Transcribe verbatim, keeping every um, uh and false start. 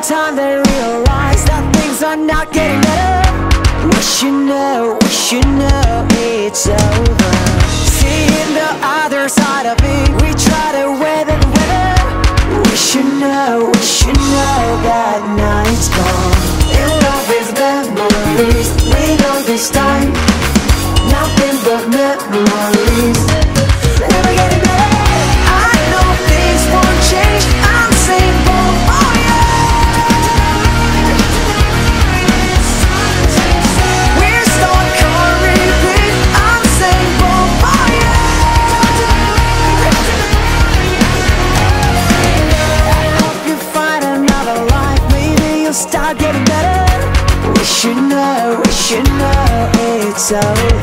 time they realize that things are not getting better. We should know, we should know it's over. Seeing the other side of it, we try to weather the weather. We should know, we should know that night's gone. In love with memories, we know this time nothing but memories. Never getting better. I know things won't change. I'm saying both. Oh yeah. We're stuck on repeat. I'm saying both. Oh yeah. I hope you find another life. Maybe you'll start getting better. We should know, we should know it's over.